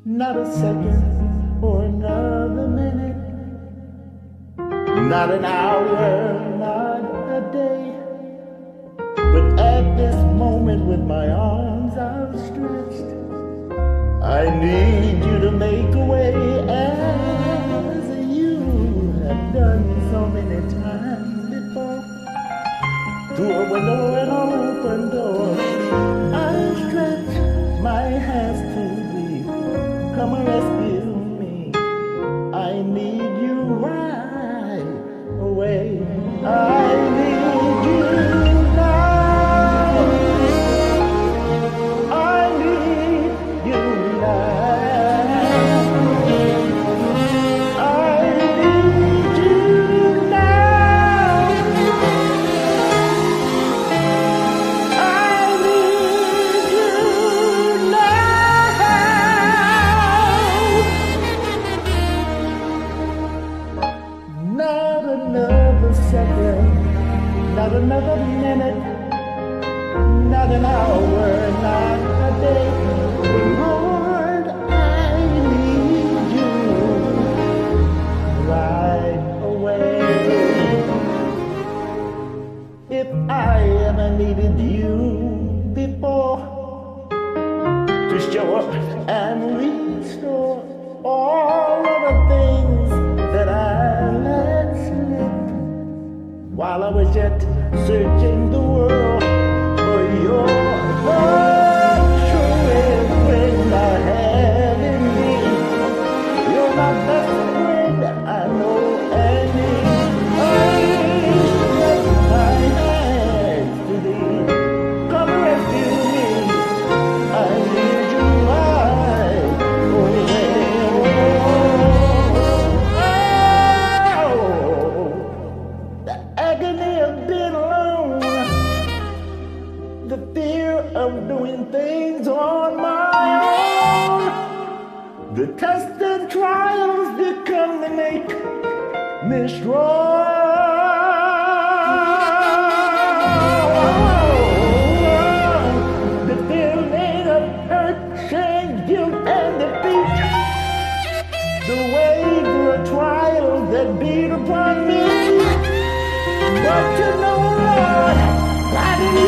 Not a second or another minute, not an hour, not a day. But at this moment with my arms outstretched, I need you to make a way as you have done so many times before. Through a window and open door, I stretch my hands to thee. Come and rescue me. I need you right away. I need you now. I need you now. I need you now. I need you now. Not another second, not another minute, not an hour, not a day. But Lord, I need you right away. If I ever needed you before to show up and restore all of the things that I let slip while I was yet searching the world for your love. True is when I had in me. You're my best friend, I know and need. I stretch my hands to thee. Come rescue me. I need you right away. Oh, the agony of being alone, the fear of doing things on my own, the tests and trials that come to make me strong, the feeling of hurt, shame, guilt, and defeat, the waves of trials that beat upon me. But you know, Lord, I didn't